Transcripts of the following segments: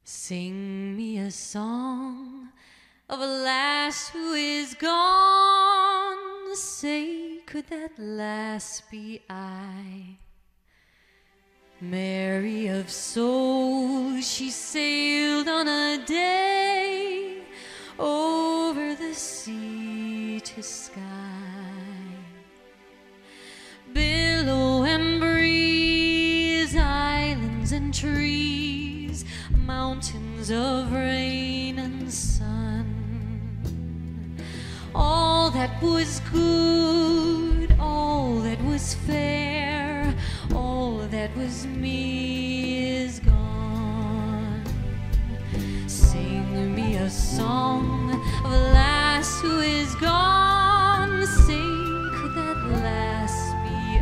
Sing me a song of a lass who is gone. Say, could that lass be I? Mary of soul, she sailed on a day over the sea to Skye. Billow and breeze, islands and trees, mountains of rain and sun. All that was good, all that was fair, all that was me is gone. Sing me a song of a lass who is gone. Say, could that lass be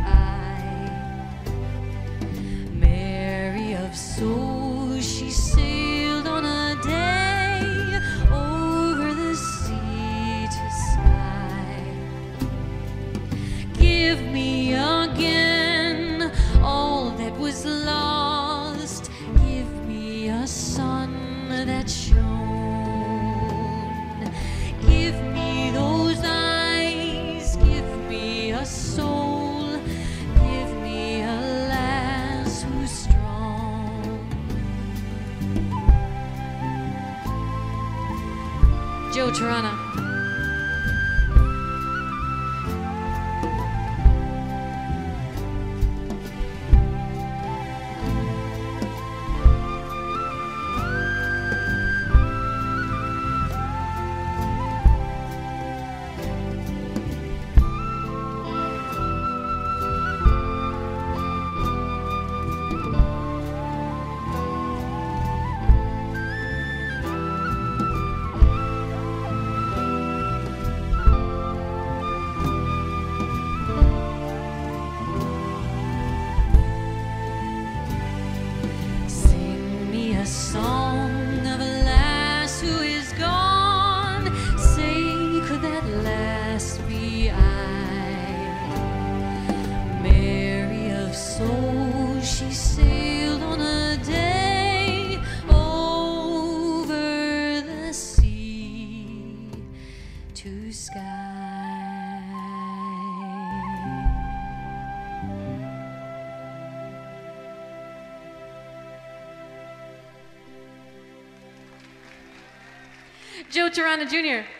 I? Mary of soul, she sailed on a day over the sea to Skye. Give me again all that was lost. Give me a sun that shone. Give me those eyes. Give me a soul. Give me a lass who's strong. Joe Terrana. Song of a lass who is gone. Say, could that lass be I? Mary of soul, she sailed on a day over the sea to Skye. Joe Terrana Jr.